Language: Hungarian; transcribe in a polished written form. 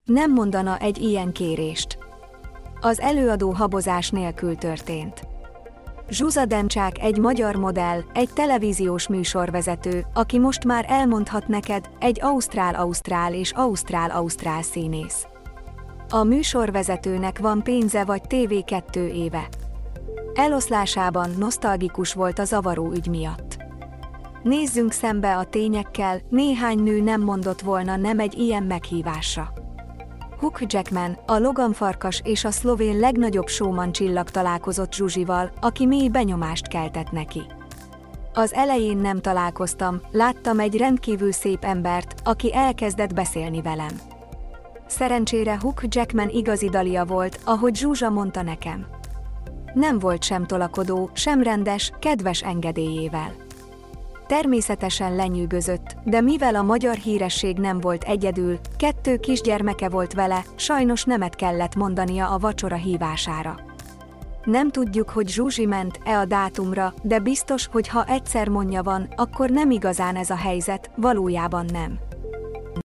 Nem mondana egy ilyen kérést. Az előadó habozás nélkül történt. Zsuzsa Demcsák egy magyar modell, egy televíziós műsorvezető, aki most már elmondhat neked, egy ausztrál és ausztrál színész. A műsorvezetőnek van pénze vagy TV2 éve. Eloszlásában nosztalgikus volt a zavaró ügy miatt. Nézzünk szembe a tényekkel, néhány nő nem mondott volna nem egy ilyen meghívásra. Hugh Jackman, a Logan farkas és a szlovén legnagyobb showman csillag találkozott Zsuzsival, aki mély benyomást keltett neki. Az elején nem találkoztam, láttam egy rendkívül szép embert, aki elkezdett beszélni velem. Szerencsére Hugh Jackman igazi Dalia volt, ahogy Zsuzsa mondta nekem. Nem volt sem tolakodó, sem rendes, kedves engedélyével. Természetesen lenyűgözött, de mivel a magyar híresség nem volt egyedül, 2 kisgyermeke volt vele, sajnos nemet kellett mondania a vacsora hívására. Nem tudjuk, hogy Zsuzsi ment-e a dátumra, de biztos, hogy ha egyszer mondja van, akkor nem igazán ez a helyzet, valójában nem.